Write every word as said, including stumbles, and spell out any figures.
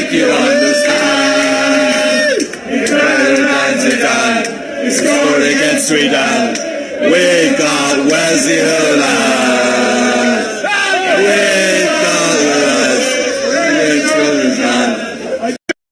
make you understand. He better than Zidane. He scored against Sweden. We got Wesley Haaland.